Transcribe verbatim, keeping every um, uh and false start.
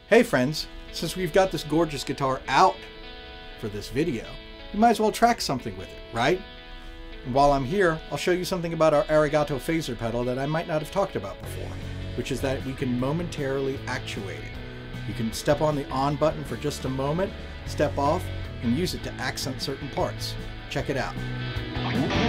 Hey friends, since we've got this gorgeous guitar out for this video, you might as well track something with it, right? And while I'm here, I'll show you something about our Arigato phaser pedal that I might not have talked about before, which is that we can momentarily actuate it. You can step on the on button for just a moment, step off, and use it to accent certain parts. Check it out.